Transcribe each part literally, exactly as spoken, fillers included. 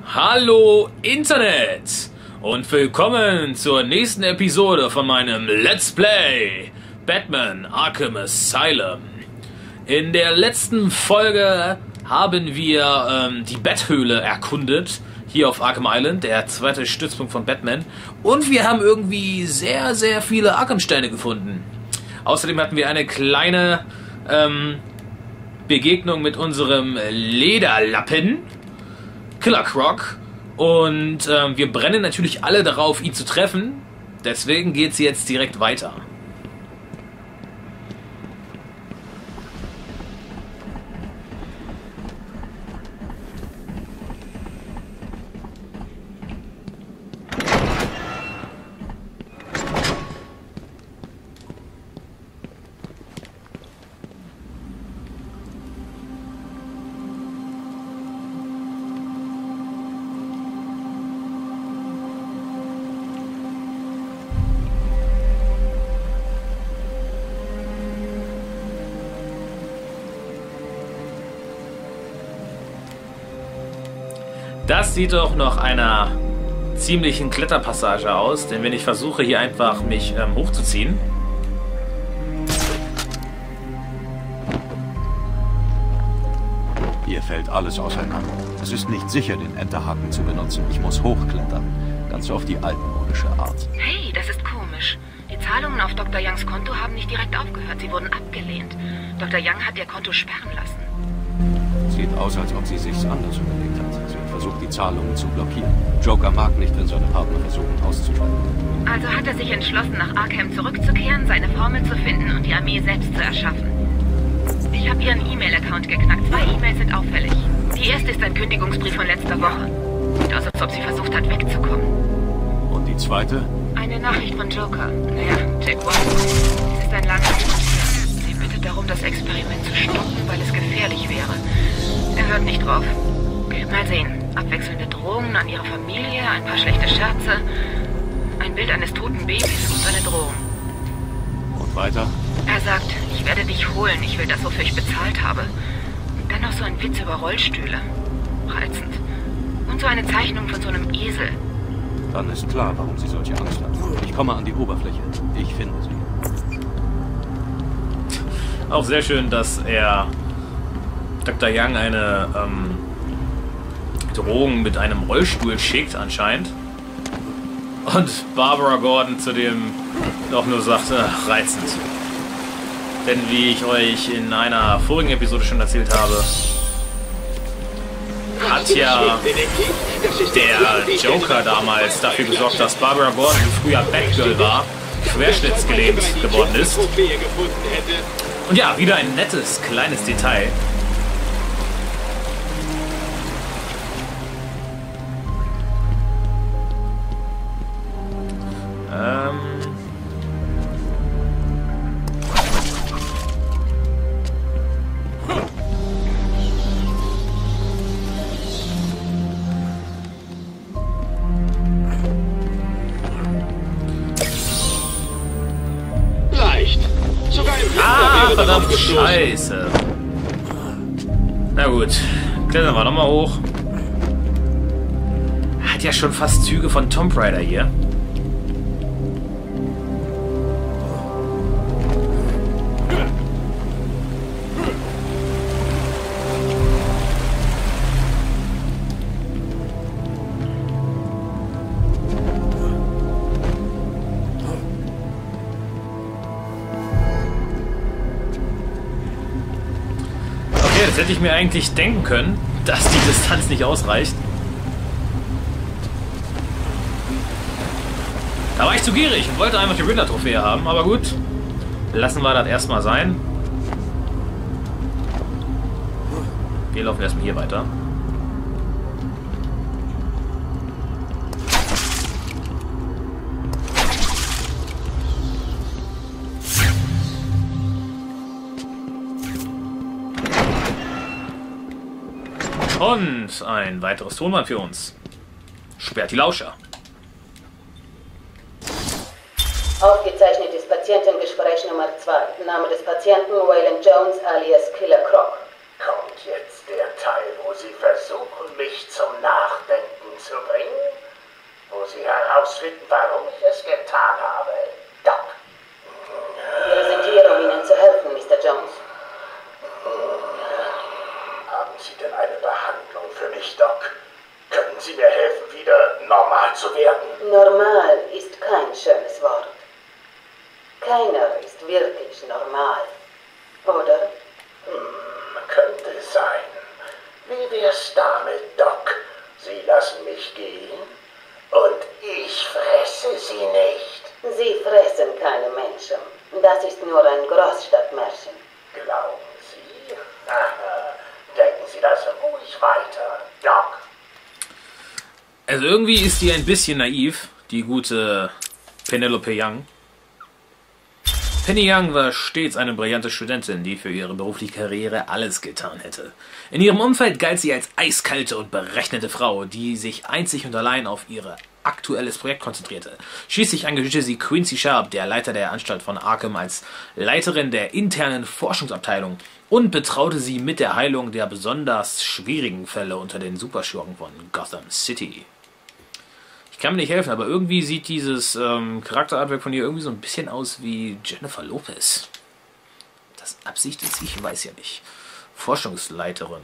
Hallo Internet und willkommen zur nächsten Episode von meinem Let's Play Batman Arkham Asylum. In der letzten Folge haben wir ähm, die Betthöhle erkundet, hier auf Arkham Island, der zweite Stützpunkt von Batman. Und wir haben irgendwie sehr, sehr viele Arkham-Steine gefunden. Außerdem hatten wir eine kleine ähm, Begegnung mit unserem Lederlappen, Killer Croc. Und ähm, wir brennen natürlich alle darauf, ihn zu treffen. Deswegen geht es jetzt direkt weiter. Das sieht doch nach einer ziemlichen Kletterpassage aus, denn wenn ich versuche, hier einfach mich ähm, hochzuziehen. Hier fällt alles auseinander. Es ist nicht sicher, den Enterhaken zu benutzen. Ich muss hochklettern. Ganz auf die altmodische Art. Hey, das ist komisch. Die Zahlungen auf Doktor Youngs Konto haben nicht direkt aufgehört. Sie wurden abgelehnt. Doktor Young hat ihr Konto sperren lassen. Sieht aus, als ob sie sich's anders überlegt hat. Sie hat versucht, die Zahlungen zu blockieren. Joker mag nicht, wenn seine Partner versuchen, auszusteigen. Also hat er sich entschlossen, nach Arkham zurückzukehren, seine Formel zu finden und die Armee selbst zu erschaffen. Ich habe ihren E-Mail-Account geknackt. Zwei E-Mails sind auffällig. Die erste ist ein Kündigungsbrief von letzter Woche. Sieht aus, als ob sie versucht hat, wegzukommen. Und die zweite? Eine Nachricht von Joker. Naja, Jack Watson. Es ist ein langer Brief. Sie bittet darum, das Experiment zu stoppen, weil es gefährlich wäre. Er hört nicht drauf. Mal sehen. Abwechselnde Drohungen an ihre Familie, ein paar schlechte Scherze, ein Bild eines toten Babys und eine Drohung. Und weiter? Er sagt, ich werde dich holen, ich will das, wofür ich bezahlt habe. Und dann noch so ein Witz über Rollstühle. Reizend. Und so eine Zeichnung von so einem Esel. Dann ist klar, warum sie solche Angst hat. Ich komme an die Oberfläche. Ich finde sie. Auch sehr schön, dass er Doktor Young eine ähm, Drohung mit einem Rollstuhl schickt anscheinend. Und Barbara Gordon zu dem doch nur sagt, ach, reizend. Denn wie ich euch in einer vorigen Episode schon erzählt habe, hat ja der Joker damals dafür gesorgt, dass Barbara Gordon, die früher Batgirl war, querschnittsgelähmt geworden ist. Und ja, wieder ein nettes, kleines Detail. Ähm... Leicht. Sogar im Winter Ah, wäre verdammt, darauf gestoßen. scheiße. Na gut, klettern wir nochmal hoch. Hat ja schon fast Züge von Tomb Raider hier. Okay, das hätte ich mir eigentlich denken können, dass die Distanz nicht ausreicht. Da war ich zu gierig und wollte einfach die Riddler-Trophäe haben, aber gut. Lassen wir das erstmal sein. Wir laufen erstmal hier weiter. Und ein weiteres Tonband für uns. Sperrt die Lauscher. Aufgezeichnetes Patientengespräch Nummer zwei. Name des Patienten Waylon Jones alias Killer Croc. Kommt jetzt der Teil, wo Sie versuchen, mich zum Nachdenken herausfinden, warum ich es getan habe, Doc. Wir sind hier, um Ihnen zu helfen, Mister Jones. Haben Sie denn eine Behandlung für mich, Doc? Können Sie mir helfen, wieder normal zu werden? Normal ist kein schönes Wort. Keiner ist wirklich normal, oder? Hm, könnte sein. Wie wär's damit, Doc? Sie lassen mich gehen und ich fresse Sie nicht. Sie fressen keine Menschen. Das ist nur ein Großstadtmärchen. Glauben Sie? Aha. Denken Sie das ruhig weiter, Doc. Also irgendwie ist die ein bisschen naiv, die gute Penelope Young. Penny Young war stets eine brillante Studentin, die für ihre berufliche Karriere alles getan hätte. In ihrem Umfeld galt sie als eiskalte und berechnete Frau, die sich einzig und allein auf ihr aktuelles Projekt konzentrierte. Schließlich engagierte sie Quincy Sharp, der Leiter der Anstalt von Arkham, als Leiterin der internen Forschungsabteilung und betraute sie mit der Heilung der besonders schwierigen Fälle unter den Superschurken von Gotham City. Ich kann mir nicht helfen, aber irgendwie sieht dieses ähm, Charakterartwork von ihr irgendwie so ein bisschen aus wie Jennifer Lopez. Das Absicht ist, ich weiß ja nicht. Forschungsleiterin.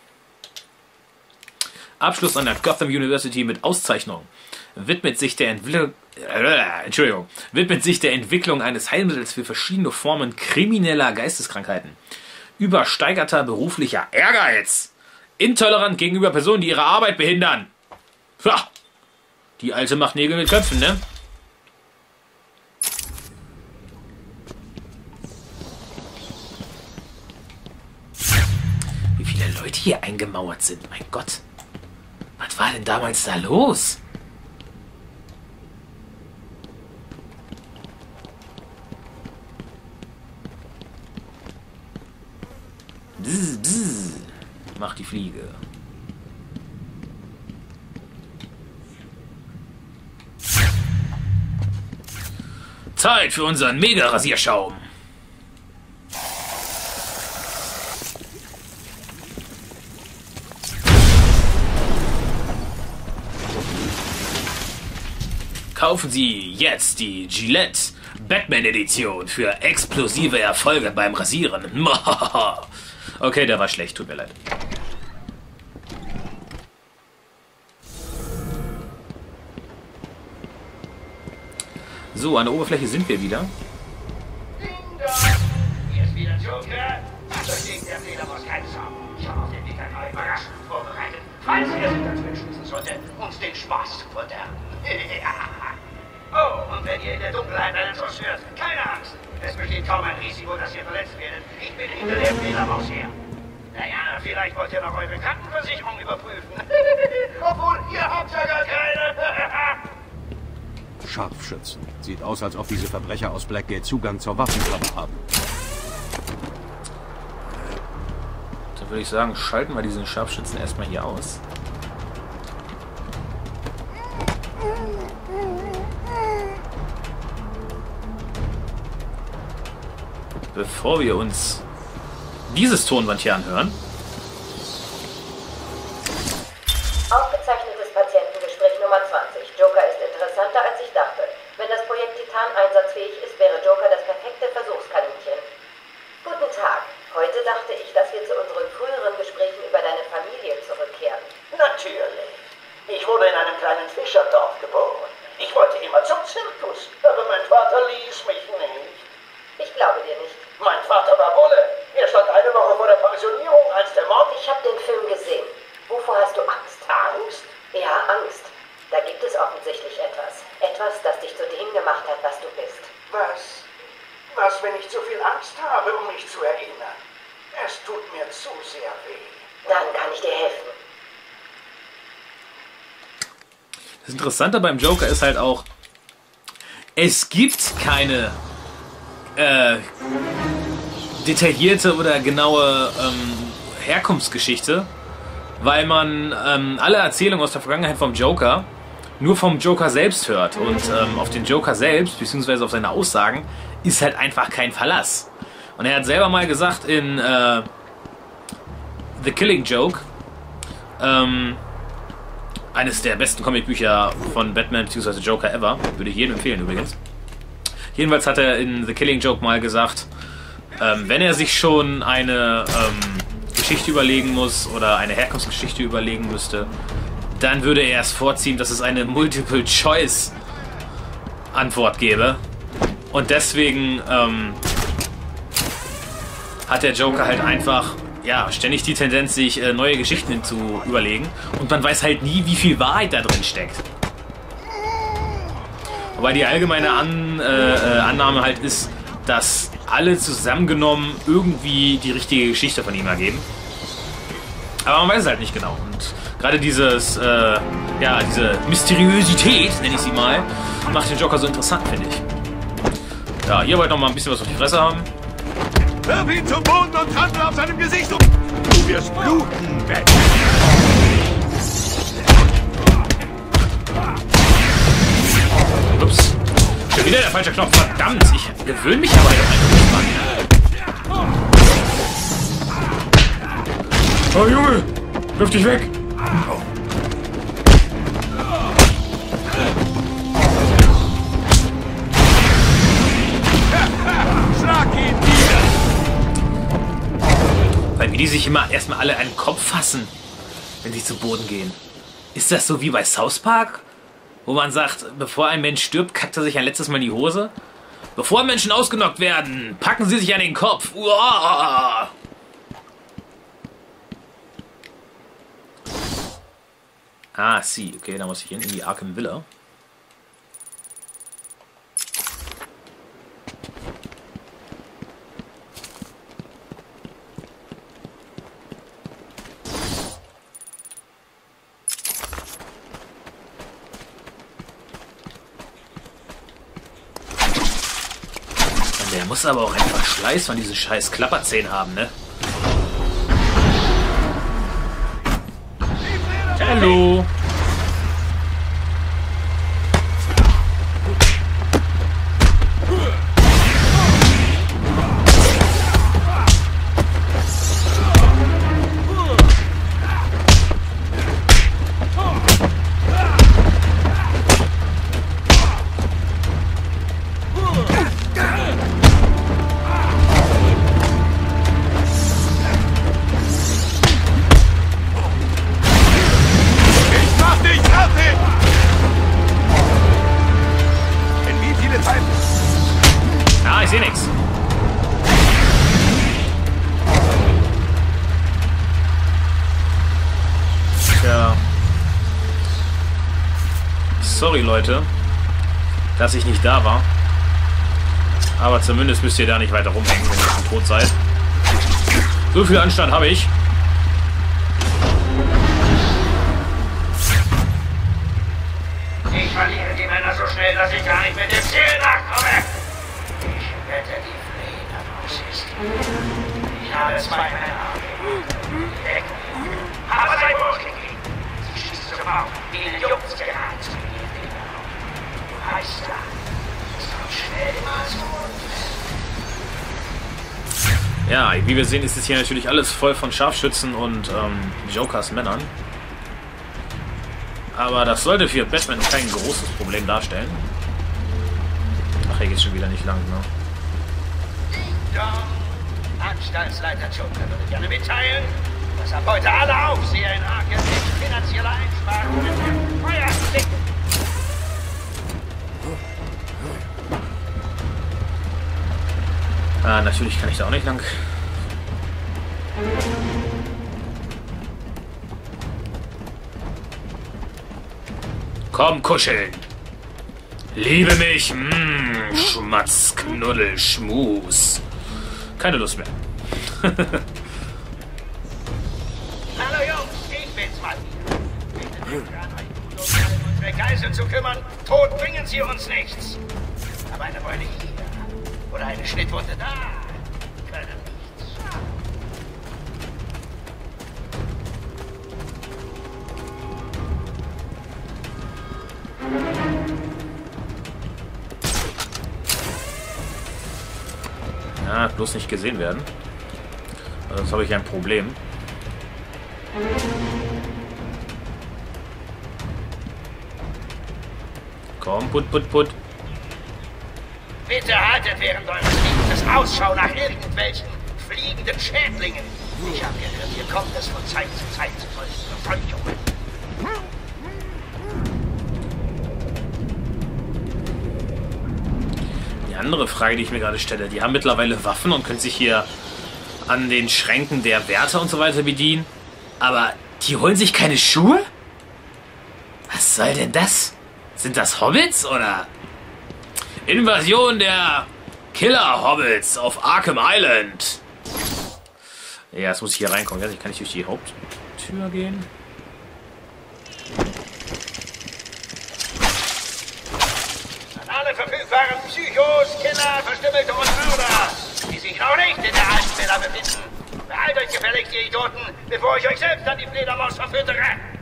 Abschluss an der Gotham University mit Auszeichnung. Widmet sich der Entwicklung, äh, Entschuldigung, widmet sich der Entwicklung eines Heilmittels für verschiedene Formen krimineller Geisteskrankheiten. Übersteigerter beruflicher Ehrgeiz. Intolerant gegenüber Personen, die ihre Arbeit behindern. Ja. Die Alte macht Nägel mit Köpfen, ne? Wie viele Leute hier eingemauert sind, mein Gott. Was war denn damals da los? Bzz, bzz, macht die Fliege. Zeit für unseren Mega-Rasierschaum. Kaufen Sie jetzt die Gillette Batman-Edition für explosive Erfolge beim Rasieren. Okay, der war schlecht, tut mir leid. So, an der Oberfläche sind wir wieder. Hier ist wieder Joker. Macht gegen der Fledermaus keinen Sorgen. Ich habe auf den Weg eine neue Überraschung vorbereitet. Falls ihr es dazwischen schließen sollte, uns den Spaß zu verderben. Oh, und wenn ihr in der Dunkelheit einen Schuss hört, keine Angst. Es besteht kaum ein Risiko, dass ihr verletzt werdet. Ich bin hinter der Fledermaus her. Naja, vielleicht wollt ihr noch eure Krankenversicherung überprüfen. Obwohl, ihr habt ja gar keine. Scharfschützen. Sieht aus, als ob diese Verbrecher aus Blackgate Zugang zur Waffenkammer haben. Dann würde ich sagen, schalten wir diesen Scharfschützen erstmal hier aus. Bevor wir uns dieses Tonband hier anhören. Aufgezeichnetes Patientengespräch Nummer zwanzig. Joker ist interessanter, als ich dachte. Wenn das Projekt Titan einsatzfähig ist, wäre Joker das perfekte Versuchskaninchen. Guten Tag. Heute dachte ich, dass wir zu unseren früheren Gesprächen über deine Familie zurückkehren. Natürlich. Ich wurde in einem kleinen Fischerdorf geboren. Ich wollte immer zum Zirkus, aber mein Vater ließ mich nicht. Ich glaube dir nicht. Mein Vater war Bulle. Er stand eine Woche vor der Pensionierung, als der Mord... Ich habe den Film gesehen. Wovor hast du Angst? Angst? Ja, Angst. Da gibt es offensichtlich etwas. Etwas, das dich zu dem gemacht hat, was du bist. Was? Was, wenn ich zu viel Angst habe, um mich zu erinnern? Es tut mir zu sehr weh. Dann kann ich dir helfen. Das Interessante beim Joker ist halt auch, es gibt keine äh, detaillierte oder genaue ähm, Herkunftsgeschichte, weil man ähm, alle Erzählungen aus der Vergangenheit vom Joker nur vom Joker selbst hört. Und ähm, auf den Joker selbst, beziehungsweise auf seine Aussagen, ist halt einfach kein Verlass. Und er hat selber mal gesagt in äh, The Killing Joke, ähm, Eines der besten Comicbücher von Batman bzw. Joker ever. Würde ich jedem empfehlen übrigens. Jedenfalls hat er in The Killing Joke mal gesagt, ähm, wenn er sich schon eine ähm, Geschichte überlegen muss oder eine Herkunftsgeschichte überlegen müsste, dann würde er es vorziehen, dass es eine Multiple-Choice-Antwort gäbe. Und deswegen ähm, hat der Joker halt einfach ja, ständig die Tendenz, sich äh, neue Geschichten zu überlegen. Und man weiß halt nie, wie viel Wahrheit da drin steckt. Wobei die allgemeine An, äh, Annahme halt ist, dass alle zusammengenommen irgendwie die richtige Geschichte von ihm ergeben. Aber man weiß es halt nicht genau. Und gerade dieses, äh, ja, diese Mysteriosität, nenne ich sie mal, macht den Joker so interessant, finde ich. Ja, hier wollt noch mal ein bisschen was auf die Fresse haben. Wirf ihn zum Boden und trampel auf seinem Gesicht um. Du wirst bluten, Batman. Ups. Schon wieder der falsche Knopf. Verdammt. Ich gewöhne mich aber halt einfach nicht dran. Oh, Junge. Wirf dich weg. Weil wie die sich immer erstmal alle einen Kopf fassen, wenn sie zu Boden gehen. Ist das so wie bei South Park? Wo man sagt, bevor ein Mensch stirbt, kackt er sich ein letztes Mal in die Hose? Bevor Menschen ausgenockt werden, packen sie sich an den Kopf. Uah! Ah, sie. Okay, da muss ich hin in die Arkham Villa. Der muss aber auch einen Verschleiß von diesen scheiß Klapperzähnen haben, ne? Hallo! Ah, ich sehe nichts. Tja. Sorry, Leute, dass ich nicht da war. Aber zumindest müsst ihr da nicht weiter rumhängen, wenn ihr schon tot seid. So viel Anstand habe ich. Ich verliere die Männer so schnell, dass ich gar nicht mit dem Ziel nachkomme. Ich wette, die Fledermaus ist. Ich habe zwei Männer. Weg. Aber sei vorsichtig. Sie schießt zum Bauch. Ihnen juckt's gerade zu mir. Du heißt da. Das kommt schnell mal so. Ja, wie wir sehen, ist es hier natürlich alles voll von Scharfschützen und ähm, Jokers Männern. Aber das sollte für Batman kein großes Problem darstellen. Ach, hier geht's schon wieder nicht lang, ne? Doch, Anstaltsleiter Joker würde gerne mitteilen, dass ab heute alle Aufseher in Arkham wegen finanzieller Einsparungen im Feuer stecken. Ah, natürlich kann ich da auch nicht lang. Komm, kuscheln. Liebe mich. Mmm, Schmatz, Knuddel, Schmus. Keine Lust mehr. Hallo Jungs, ich bin's mal wieder. Bitte denkt an euch, um unsere Geiseln zu kümmern. Tod bringen sie uns nichts. Aber eine Beule hier oder eine Schnittwunde da können nichts. Ja, bloß nicht gesehen werden. Sonst habe ich ein Problem. Komm, put, put, put. Bitte haltet während eures Liedes Ausschau nach irgendwelchen fliegenden Schädlingen. Ich habe gehört, hier kommt es von Zeit zu Zeit zu solchen Verfolgungen. Die andere Frage, die ich mir gerade stelle, die haben mittlerweile Waffen und können sich hier an den Schränken der Wärter und so weiter bedienen. Aber die holen sich keine Schuhe? Was soll denn das? Sind das Hobbits oder? Invasion der Killer-Hobbits auf Arkham Island. Ja, jetzt muss ich hier reinkommen. Jetzt kann ich durch die Haupttür gehen. An alle verfügbaren Psychos, Killer, Verstümmelte und Mörder, die sich noch nicht in der alten Villa befinden. Behalt euch gefälligst, ihr Idioten, bevor ich euch selbst an die Fledermaus verfüttere.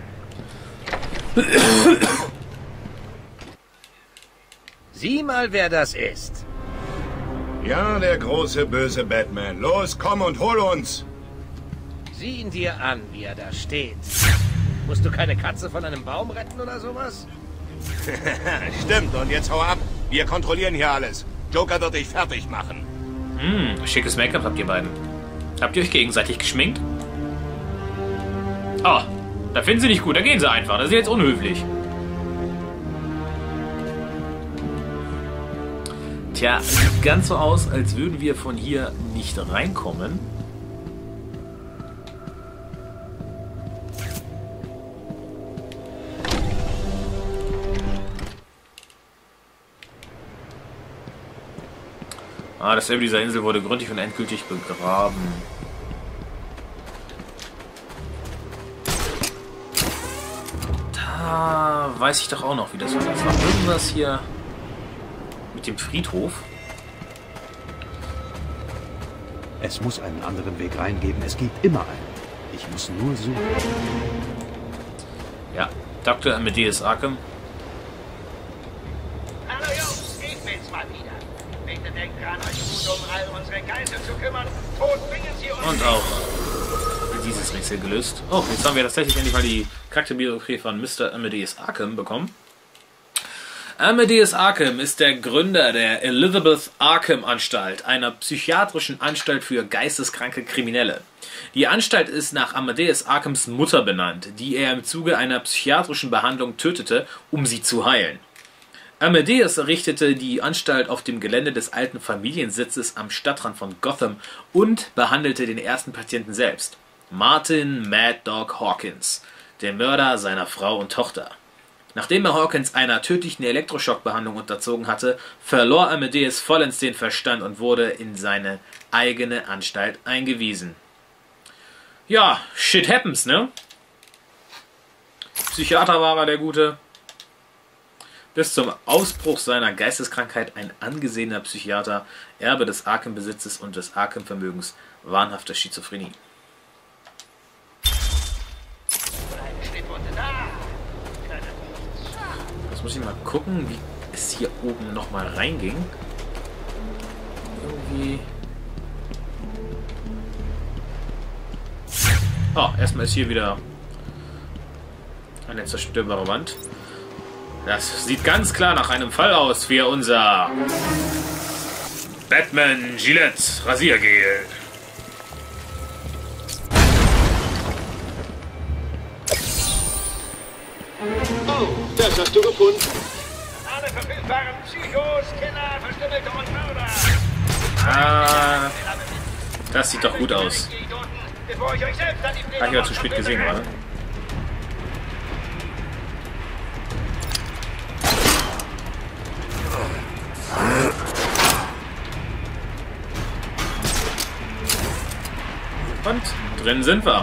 Sieh mal, wer das ist. Ja, der große böse Batman. Los, komm und hol uns. Sieh ihn dir an, wie er da steht. Musst du keine Katze von einem Baum retten oder sowas? Stimmt, und jetzt hau ab. Wir kontrollieren hier alles. Joker wird dich fertig machen. Hm, schickes Make-up habt ihr beiden. Habt ihr euch gegenseitig geschminkt? Oh, da finden sie nicht gut. Da gehen sie einfach. Das ist jetzt unhöflich. Tja, sieht ganz so aus, als würden wir von hier nicht reinkommen. Ah, das Erbe dieser Insel wurde gründlich und endgültig begraben. Da weiß ich doch auch noch, wie das war. Das war irgendwas hier mit dem Friedhof. Es muss einen anderen Weg reingeben. Es gibt immer einen. Ich muss nur suchen. Ja, Doktor Amadeus Arkham. Hallo Jungs, ich bin's mal wieder. Bitte denkt dran, euch gut um all unsere Geiseln zu kümmern. Tot bringen sie uns. Und auch dieses Rätsel gelöst. Oh, jetzt haben wir tatsächlich endlich mal die Charakterbiografie von Mister Amadeus Arkham bekommen. Amadeus Arkham ist der Gründer der Elizabeth Arkham Anstalt, einer psychiatrischen Anstalt für geisteskranke Kriminelle. Die Anstalt ist nach Amadeus Arkhams Mutter benannt, die er im Zuge einer psychiatrischen Behandlung tötete, um sie zu heilen. Amadeus errichtete die Anstalt auf dem Gelände des alten Familiensitzes am Stadtrand von Gotham und behandelte den ersten Patienten selbst, Martin Mad Dog Hawkins, der Mörder seiner Frau und Tochter. Nachdem er Hawkins einer tödlichen Elektroschockbehandlung unterzogen hatte, verlor Amadeus vollends den Verstand und wurde in seine eigene Anstalt eingewiesen. Ja, shit happens, ne? Psychiater war er, der Gute. Bis zum Ausbruch seiner Geisteskrankheit ein angesehener Psychiater, Erbe des Arkham-Besitzes und des Arkham-Vermögens, wahnhafter Schizophrenie. Jetzt muss ich mal gucken, wie es hier oben nochmal reinging. Irgendwie... Oh, erstmal ist hier wieder eine zerstörbare Wand. Das sieht ganz klar nach einem Fall aus für unser Batman Gillette Rasiergel. Oh, das hast du gefunden. Alle verfügbaren Psychos, Killer, Verstümmelte und Mörder. Ah, das sieht doch gut aus. Habe ich ja zu spät gesehen, oder? Und drin sind wir.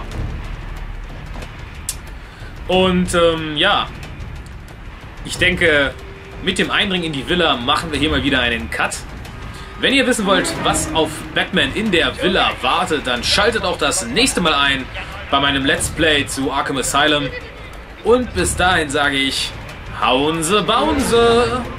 Und ähm, ja, ich denke, mit dem Eindringen in die Villa machen wir hier mal wieder einen Cut. Wenn ihr wissen wollt, was auf Batman in der Villa wartet, dann schaltet auch das nächste Mal ein bei meinem Let's Play zu Arkham Asylum. Und bis dahin sage ich, hauen Sie, bauen Sie!